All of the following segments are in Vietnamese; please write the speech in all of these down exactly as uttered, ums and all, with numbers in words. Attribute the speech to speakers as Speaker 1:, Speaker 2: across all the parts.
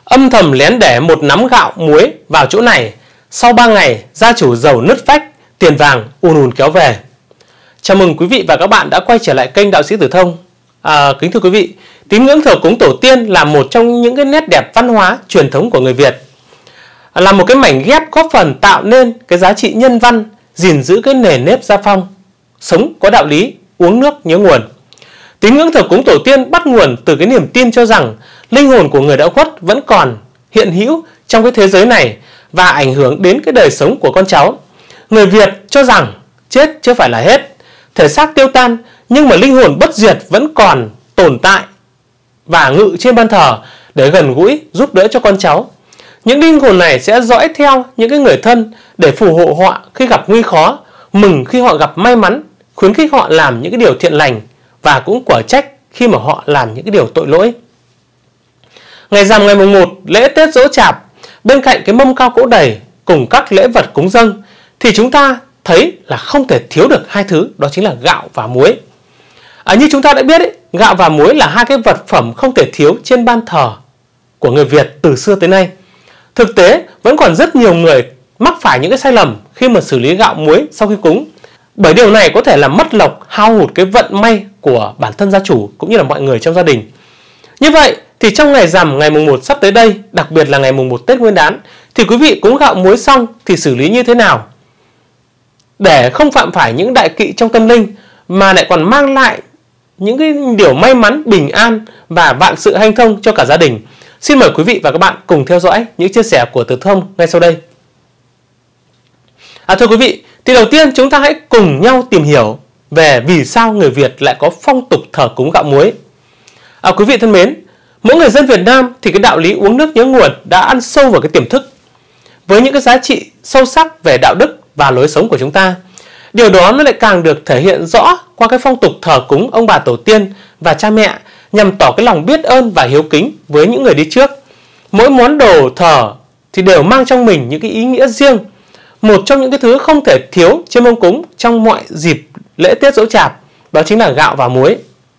Speaker 1: âm thầm lén để một nắm gạo muối vào chỗ này. Sau ba ngày, gia chủ giàu nứt vách, tiền vàng ùn ùn kéo về. Chào mừng quý vị và các bạn đã quay trở lại kênh Đạo Sĩ Tử Thông. À, kính thưa quý vị, tín ngưỡng thờ cúng tổ tiên là một trong những cái nét đẹp văn hóa truyền thống của người Việt, là một cái mảnh ghép góp phần tạo nên cái giá trị nhân văn, gìn giữ cái nề nếp gia phong, sống có đạo lý, uống nước nhớ nguồn. Tín ngưỡng thờ cúng tổ tiên bắt nguồn từ cái niềm tin cho rằng linh hồn của người đã khuất vẫn còn hiện hữu trong cái thế giới này và ảnh hưởng đến cái đời sống của con cháu. Người Việt cho rằng chết chưa phải là hết, thể xác tiêu tan nhưng mà linh hồn bất diệt vẫn còn tồn tại và ngự trên ban thờ để gần gũi giúp đỡ cho con cháu. Những linh hồn này sẽ dõi theo những cái người thân để phù hộ họ khi gặp nguy khó, mừng khi họ gặp may mắn, khuyến khích họ làm những cái điều thiện lành và cũng quở trách khi mà họ làm những cái điều tội lỗi. Ngày rằm ngày mùng một, lễ Tết Giỗ Chạp, bên cạnh cái mâm cao cỗ đầy cùng các lễ vật cúng dâng thì chúng ta thấy là không thể thiếu được hai thứ, đó chính là gạo và muối. À, như chúng ta đã biết ấy, gạo và muối là hai cái vật phẩm không thể thiếu trên ban thờ của người Việt từ xưa tới nay. Thực tế vẫn còn rất nhiều người mắc phải những cái sai lầm khi mà xử lý gạo muối sau khi cúng, bởi điều này có thể làm mất lộc, hao hụt cái vận may của bản thân gia chủ cũng như là mọi người trong gia đình. Như vậy thì trong ngày rằm ngày mùng một sắp tới đây, đặc biệt là ngày mùng một Tết Nguyên đán, thì quý vị cúng gạo muối xong thì xử lý như thế nào để không phạm phải những đại kỵ trong tâm linh mà lại còn mang lại những cái điều may mắn, bình an và vạn sự hanh thông cho cả gia đình? Xin mời quý vị và các bạn cùng theo dõi những chia sẻ của Tử Thông ngay sau đây. À, thưa quý vị, thì đầu tiên chúng ta hãy cùng nhau tìm hiểu về vì sao người Việt lại có phong tục thờ cúng gạo muối. À, quý vị thân mến, mỗi người dân Việt Nam thì cái đạo lý uống nước nhớ nguồn đã ăn sâu vào cái tiềm thức với những cái giá trị sâu sắc về đạo đức và lối sống của chúng ta. Điều đó nó lại càng được thể hiện rõ qua cái phong tục thờ cúng ông bà tổ tiên và cha mẹ nhằm tỏ cái lòng biết ơn và hiếu kính với những người đi trước. Mỗi món đồ thờ thì đều mang trong mình những cái ý nghĩa riêng. Một trong những cái thứ không thể thiếu trên mâm cúng trong mọi dịp lễ Tết Giỗ Chạp đó chính là gạo và muối.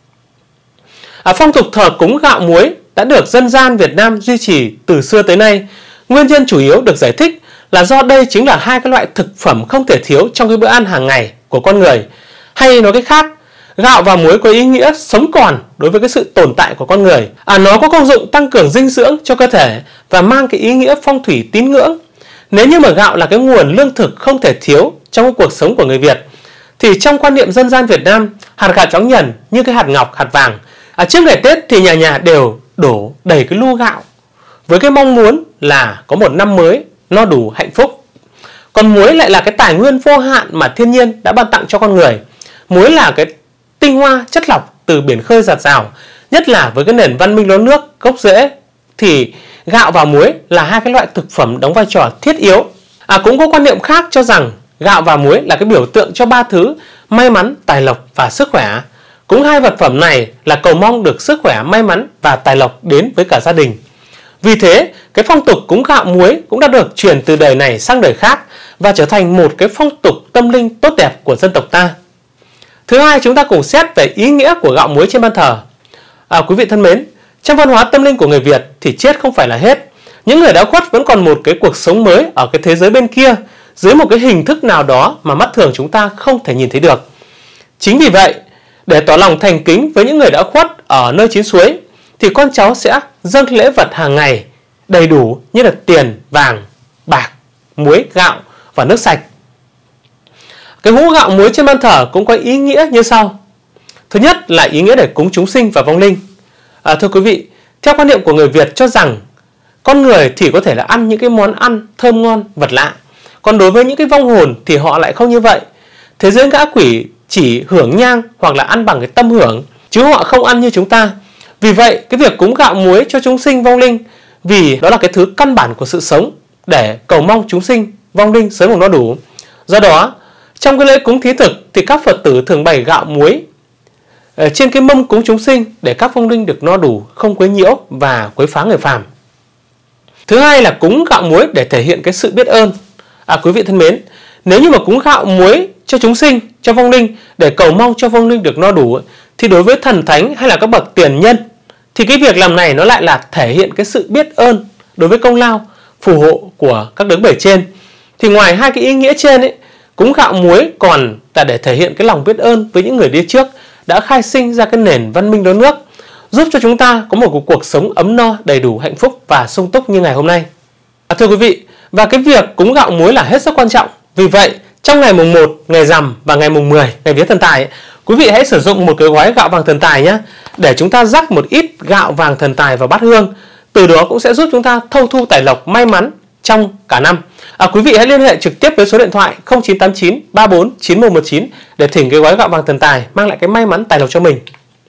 Speaker 1: À, phong tục thờ cúng gạo muối đã được dân gian Việt Nam duy trì từ xưa tới nay. Nguyên nhân chủ yếu được giải thích là do đây chính là hai cái loại thực phẩm không thể thiếu trong cái bữa ăn hàng ngày của con người. Hay nói cách khác, gạo và muối có ý nghĩa sống còn đối với cái sự tồn tại của con người. À, nó có công dụng tăng cường dinh dưỡng cho cơ thể và mang cái ý nghĩa phong thủy tín ngưỡng. Nếu như mà gạo là cái nguồn lương thực không thể thiếu trong cái cuộc sống của người Việt, thì trong quan niệm dân gian Việt Nam, hạt gạo chóng nhần như cái hạt ngọc, hạt vàng. À, trước ngày Tết thì nhà nhà đều đổ đầy cái lu gạo với cái mong muốn là có một năm mới no đủ hạnh phúc. Còn muối lại là cái tài nguyên vô hạn mà thiên nhiên đã ban tặng cho con người. Muối là cái tinh hoa chất lọc từ biển khơi dạt dào, nhất là với cái nền văn minh lúa nước gốc rễ thì gạo và muối là hai cái loại thực phẩm đóng vai trò thiết yếu. À, cũng có quan niệm khác cho rằng gạo và muối là cái biểu tượng cho ba thứ may mắn, tài lộc và sức khỏe. Cúng hai vật phẩm này là cầu mong được sức khỏe, may mắn và tài lộc đến với cả gia đình. Vì thế, cái phong tục cúng gạo muối cũng đã được truyền từ đời này sang đời khác và trở thành một cái phong tục tâm linh tốt đẹp của dân tộc ta. Thứ hai, chúng ta cùng xét về ý nghĩa của gạo muối trên ban thờ. À, quý vị thân mến, trong văn hóa tâm linh của người Việt thì chết không phải là hết. Những người đã khuất vẫn còn một cái cuộc sống mới ở cái thế giới bên kia, dưới một cái hình thức nào đó mà mắt thường chúng ta không thể nhìn thấy được. Chính vì vậy, để tỏ lòng thành kính với những người đã khuất ở nơi chín suối, thì con cháu sẽ dâng lễ vật hàng ngày đầy đủ như là tiền, vàng, bạc, muối, gạo và nước sạch. Cái hũ gạo muối trên ban thờ cũng có ý nghĩa như sau. Thứ nhất là ý nghĩa để cúng chúng sinh và vong linh. À, thưa quý vị, theo quan niệm của người Việt cho rằng con người thì có thể là ăn những cái món ăn thơm ngon, vật lạ. Còn đối với những cái vong hồn thì họ lại không như vậy. Thế giới ngã quỷ chỉ hưởng nhang hoặc là ăn bằng cái tâm hưởng, chứ họ không ăn như chúng ta. Vì vậy, cái việc cúng gạo muối cho chúng sinh vong linh, vì đó là cái thứ căn bản của sự sống, để cầu mong chúng sinh vong linh sớm được no đủ. Do đó, trong cái lễ cúng thí thực thì các Phật tử thường bày gạo muối ở trên cái mâm cúng chúng sinh để các vong linh được no đủ, không quấy nhiễu và quấy phá người phàm. Thứ hai là cúng gạo muối để thể hiện cái sự biết ơn. À, quý vị thân mến, nếu như mà cúng gạo muối cho chúng sinh, cho vong linh để cầu mong cho vong linh được no đủ, thì đối với thần thánh hay là các bậc tiền nhân thì cái việc làm này nó lại là thể hiện cái sự biết ơn đối với công lao phù hộ của các đấng bề trên. Thì ngoài hai cái ý nghĩa trên ấy, cúng gạo muối còn là để thể hiện cái lòng biết ơn với những người đi trước đã khai sinh ra cái nền văn minh đất nước, giúp cho chúng ta có một cuộc sống ấm no, đầy đủ, hạnh phúc và sung túc như ngày hôm nay. À, thưa quý vị, và cái việc cúng gạo muối là hết sức quan trọng. Vì vậy, trong ngày mùng một, ngày rằm và ngày mùng mười, ngày vía thần tài, quý vị hãy sử dụng một cái gói gạo vàng thần tài nhé, để chúng ta rắc một ít gạo vàng thần tài vào bát hương. Từ đó cũng sẽ giúp chúng ta thâu thu tài lộc, may mắn trong cả năm. À, quý vị hãy liên hệ trực tiếp với số điện thoại không chín tám chín ba bốn chín một một chín để thỉnh cái gói gạo vàng thần tài mang lại cái may mắn tài lộc cho mình.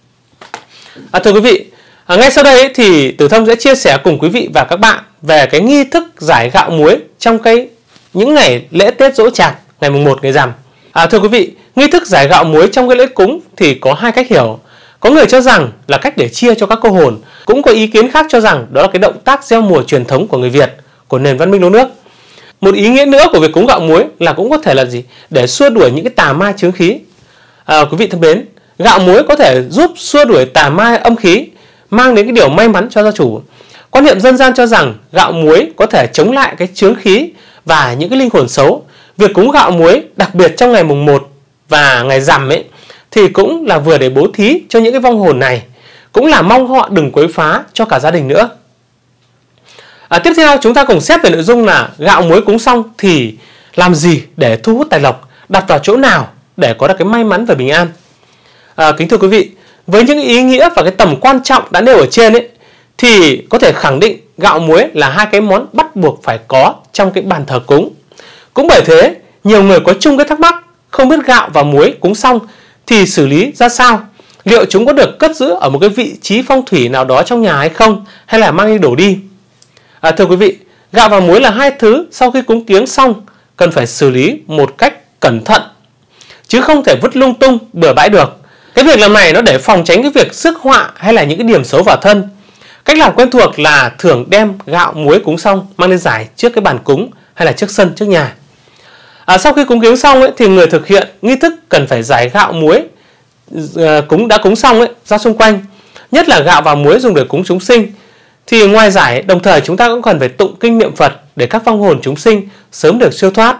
Speaker 1: À, thưa quý vị, à, ngay sau đây ấy, thì Tử Thông sẽ chia sẻ cùng quý vị và các bạn về cái nghi thức giải gạo muối trong cái những ngày lễ Tết Giỗ Chạp, ngày mùng một, ngày rằm. À, thưa quý vị, nghi thức giải gạo muối trong cái lễ cúng thì có hai cách hiểu. Có người cho rằng là cách để chia cho các cô hồn, cũng có ý kiến khác cho rằng đó là cái động tác gieo mùa truyền thống của người Việt, của nền văn minh lúa nước. Một ý nghĩa nữa của việc cúng gạo muối là cũng có thể là gì? Để xua đuổi những cái tà ma chướng khí. À, quý vị thân mến, gạo muối có thể giúp xua đuổi tà ma âm khí, mang đến cái điều may mắn cho gia chủ. Quan niệm dân gian cho rằng gạo muối có thể chống lại cái chướng khí và những cái linh hồn xấu. Việc cúng gạo muối, đặc biệt trong ngày mùng một và ngày rằm ấy, thì cũng là vừa để bố thí cho những cái vong hồn này, cũng là mong họ đừng quấy phá cho cả gia đình nữa. À, tiếp theo chúng ta cùng xét về nội dung là gạo muối cúng xong thì làm gì để thu hút tài lộc, đặt vào chỗ nào để có được cái may mắn và bình an. À, kính thưa quý vị, với những ý nghĩa và cái tầm quan trọng đã nêu ở trên ấy, thì có thể khẳng định gạo muối là hai cái món bắt buộc phải có trong cái bàn thờ cúng. Cũng bởi thế, nhiều người có chung cái thắc mắc không biết gạo và muối cúng xong thì xử lý ra sao, liệu chúng có được cất giữ ở một cái vị trí phong thủy nào đó trong nhà hay không, hay là mang đi đổ đi. À, thưa quý vị, gạo và muối là hai thứ sau khi cúng kiếng xong cần phải xử lý một cách cẩn thận, chứ không thể vứt lung tung bừa bãi được. Cái việc làm này nó để phòng tránh cái việc rước họa hay là những cái điểm xấu vào thân. Cách làm quen thuộc là thường đem gạo muối cúng xong mang lên rải trước cái bàn cúng hay là trước sân, trước nhà. À, sau khi cúng kiếng xong ấy, thì người thực hiện nghi thức cần phải rải gạo muối uh, cúng đã cúng xong ấy, ra xung quanh. Nhất là gạo và muối dùng để cúng chúng sinh. Thì ngoài rải, đồng thời chúng ta cũng cần phải tụng kinh niệm Phật để các vong hồn chúng sinh sớm được siêu thoát.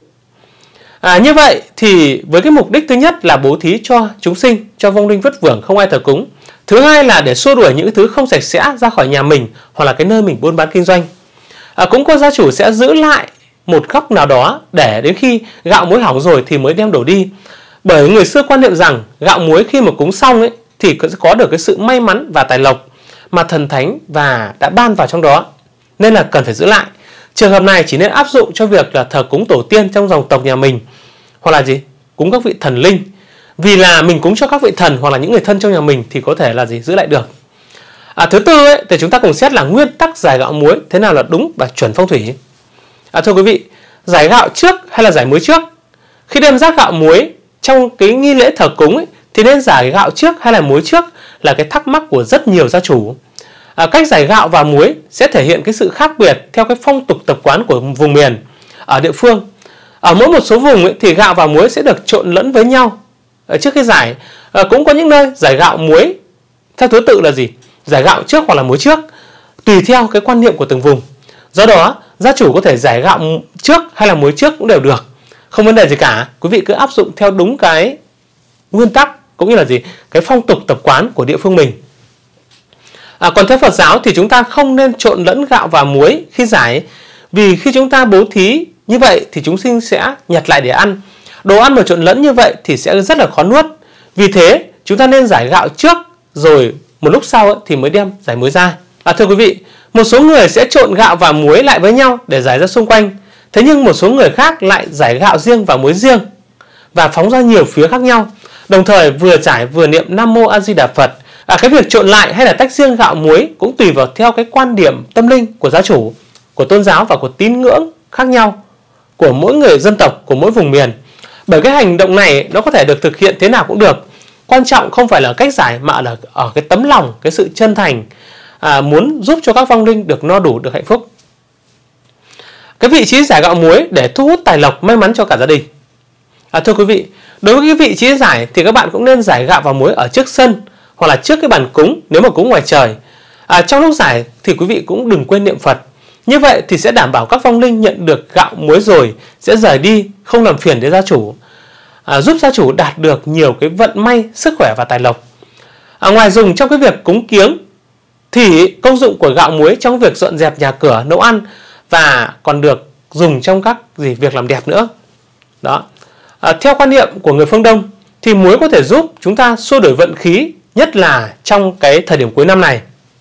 Speaker 1: À, như vậy thì với cái mục đích thứ nhất là bố thí cho chúng sinh, cho vong linh vất vưởng không ai thờ cúng. Thứ hai là để xua đuổi những thứ không sạch sẽ ra khỏi nhà mình hoặc là cái nơi mình buôn bán kinh doanh. À, cũng có gia chủ sẽ giữ lại một góc nào đó để đến khi gạo muối hỏng rồi thì mới đem đổ đi. Bởi người xưa quan niệm rằng gạo muối khi mà cúng xong ấy, thì sẽ có được cái sự may mắn và tài lộc mà thần thánh và đã ban vào trong đó, nên là cần phải giữ lại. Trường hợp này chỉ nên áp dụng cho việc là thờ cúng tổ tiên trong dòng tộc nhà mình, hoặc là gì? Cúng các vị thần linh. Vì là mình cúng cho các vị thần hoặc là những người thân trong nhà mình thì có thể là gì? Giữ lại được. À, thứ tư ấy, thì chúng ta cùng xét là nguyên tắc giải gạo muối thế nào là đúng và chuẩn phong thủy. À, thưa quý vị, giải gạo trước hay là giải muối trước? Khi đem rắc gạo muối trong cái nghi lễ thờ cúng ấy, thì nên giải gạo trước hay là muối trước là cái thắc mắc của rất nhiều gia chủ. À, cách giải gạo và muối sẽ thể hiện cái sự khác biệt theo cái phong tục tập quán của vùng miền ở địa phương. Ở mỗi một số vùng ấy, thì gạo và muối sẽ được trộn lẫn với nhau ở trước khi giải. À, cũng có những nơi giải gạo muối theo thứ tự là gì? Giải gạo trước hoặc là muối trước, tùy theo cái quan niệm của từng vùng. Do đó, gia chủ có thể giải gạo trước hay là muối trước cũng đều được, không vấn đề gì cả. Quý vị cứ áp dụng theo đúng cái nguyên tắc cũng như là gì? Cái phong tục tập quán của địa phương mình. À, còn theo Phật giáo thì chúng ta không nên trộn lẫn gạo và muối khi giải, vì khi chúng ta bố thí như vậy thì chúng sinh sẽ nhặt lại để ăn. Đồ ăn mà trộn lẫn như vậy thì sẽ rất là khó nuốt. Vì thế chúng ta nên giải gạo trước rồi một lúc sau thì mới đem giải muối ra. À, thưa quý vị, một số người sẽ trộn gạo và muối lại với nhau để giải ra xung quanh. Thế nhưng một số người khác lại giải gạo riêng và muối riêng và phóng ra nhiều phía khác nhau, đồng thời vừa giải vừa niệm Nam Mô A Di Đà Phật. À, cái việc trộn lại hay là tách riêng gạo muối cũng tùy vào theo cái quan điểm tâm linh của gia chủ, của tôn giáo và của tín ngưỡng khác nhau của mỗi người dân tộc, của mỗi vùng miền. Bởi cái hành động này nó có thể được thực hiện thế nào cũng được. Quan trọng không phải là cách giải mà là ở cái tấm lòng, cái sự chân thành à, muốn giúp cho các vong linh được no đủ, được hạnh phúc. Cái vị trí giải gạo muối để thu hút tài lộc, may mắn cho cả gia đình. À, thưa quý vị, đối với cái vị trí giải thì các bạn cũng nên giải gạo và muối ở trước sân hoặc là trước cái bàn cúng nếu mà cúng ngoài trời. À, trong lúc giải thì quý vị cũng đừng quên niệm Phật. Như vậy thì sẽ đảm bảo các vong linh nhận được gạo muối rồi sẽ rời đi, không làm phiền đến gia chủ, à, giúp gia chủ đạt được nhiều cái vận may, sức khỏe và tài lộc. À, ngoài dùng trong cái việc cúng kiếng thì công dụng của gạo muối trong việc dọn dẹp nhà cửa, nấu ăn và còn được dùng trong các gì việc làm đẹp nữa. Đó. À, theo quan niệm của người phương Đông thì muối có thể giúp chúng ta xua đuổi vận khí, nhất là trong cái thời điểm cuối năm này.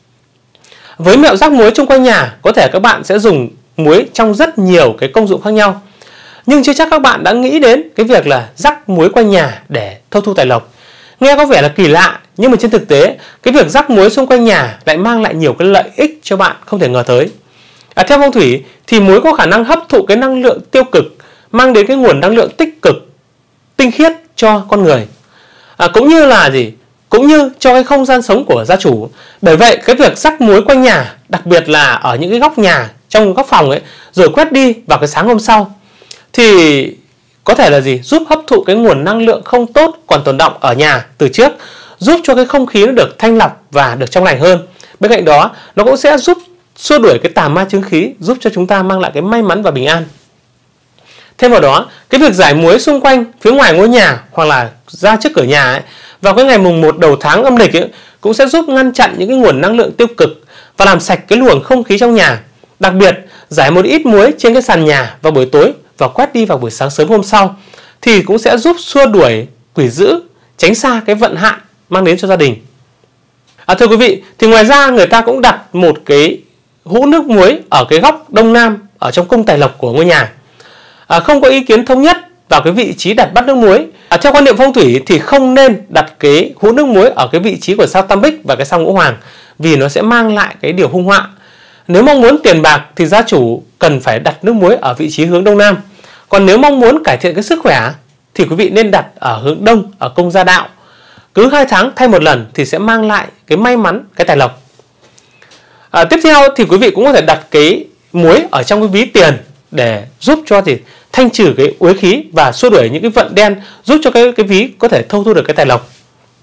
Speaker 1: Với mẹo rắc muối chung quanh nhà, có thể các bạn sẽ dùng muối trong rất nhiều cái công dụng khác nhau. Nhưng chưa chắc các bạn đã nghĩ đến cái việc là rắc muối quanh nhà để thâu thu tài lộc. Nghe có vẻ là kỳ lạ, nhưng mà trên thực tế, cái việc rắc muối xung quanh nhà lại mang lại nhiều cái lợi ích cho bạn không thể ngờ tới. À, theo phong thủy thì muối có khả năng hấp thụ cái năng lượng tiêu cực, mang đến cái nguồn năng lượng tích cực, tinh khiết cho con người. À, cũng như là gì? Cũng như cho cái không gian sống của gia chủ. Bởi vậy cái việc rắc muối quanh nhà, đặc biệt là ở những cái góc nhà, trong góc phòng ấy, rồi quét đi vào cái sáng hôm sau, thì có thể là gì? Giúp hấp thụ cái nguồn năng lượng không tốt còn tồn đọng ở nhà từ trước, giúp cho cái không khí nó được thanh lọc và được trong lành hơn. Bên cạnh đó, nó cũng sẽ giúp xua đuổi cái tà ma chướng khí, giúp cho chúng ta mang lại cái may mắn và bình an. Thêm vào đó, cái việc rải muối xung quanh phía ngoài ngôi nhà hoặc là ra trước cửa nhà ấy, vào cái ngày mùng một đầu tháng âm lịch ấy, cũng sẽ giúp ngăn chặn những cái nguồn năng lượng tiêu cực và làm sạch cái luồng không khí trong nhà. Đặc biệt, rải một ít muối trên cái sàn nhà vào buổi tối và quét đi vào buổi sáng sớm hôm sau thì cũng sẽ giúp xua đuổi quỷ dữ, tránh xa cái vận hạn mang đến cho gia đình. À, thưa quý vị, thì ngoài ra người ta cũng đặt một cái hũ nước muối ở cái góc đông nam ở trong cung tài lộc của ngôi nhà. À, không có ý kiến thống nhất vào cái vị trí đặt bát nước muối. À, theo quan niệm phong thủy thì không nên đặt cái hũ nước muối ở cái vị trí của sao Tam Bích và cái sao Ngũ Hoàng, vì nó sẽ mang lại cái điều hung họa. Nếu mong muốn tiền bạc thì gia chủ cần phải đặt nước muối ở vị trí hướng đông nam. Còn nếu mong muốn cải thiện cái sức khỏe thì quý vị nên đặt ở hướng đông, ở cung gia đạo. Cứ hai tháng thay một lần thì sẽ mang lại cái may mắn, cái tài lộc. À, tiếp theo thì quý vị cũng có thể đặt cái muối ở trong cái ví tiền để giúp cho thì thanh trừ cái uế khí và xua đuổi những cái vận đen, giúp cho cái cái ví có thể thâu thu được cái tài lộc.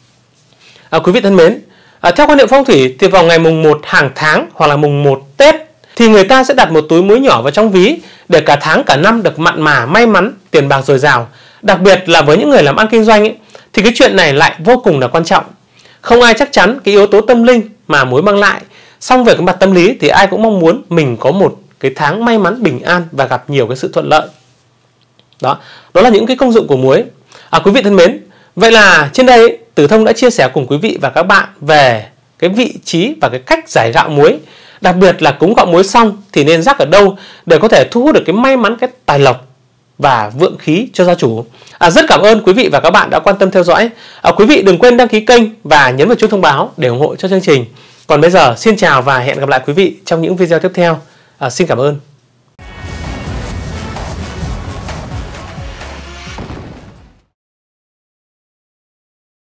Speaker 1: À, quý vị thân mến, à, theo quan niệm phong thủy thì vào ngày mùng một hàng tháng hoặc là mùng một Tết thì người ta sẽ đặt một túi muối nhỏ vào trong ví để cả tháng cả năm được mặn mà, may mắn, tiền bạc dồi dào. Đặc biệt là với những người làm ăn kinh doanh ấy, thì cái chuyện này lại vô cùng là quan trọng. Không ai chắc chắn cái yếu tố tâm linh mà muối mang lại. Song về cái mặt tâm lý thì ai cũng mong muốn mình có một cái tháng may mắn, bình an và gặp nhiều cái sự thuận lợi. Đó, đó là những cái công dụng của muối. À, quý vị thân mến, vậy là trên đây Tử Thông đã chia sẻ cùng quý vị và các bạn về cái vị trí và cái cách rải gạo muối. Đặc biệt là cúng gạo muối xong thì nên rắc ở đâu để có thể thu hút được cái may mắn, cái tài lộc và vượng khí cho gia chủ. À, rất cảm ơn quý vị và các bạn đã quan tâm theo dõi. À, quý vị đừng quên đăng ký kênh và nhấn vào chuông thông báo để ủng hộ cho chương trình. Còn bây giờ xin chào và hẹn gặp lại quý vị trong những video tiếp theo. À, xin cảm ơn.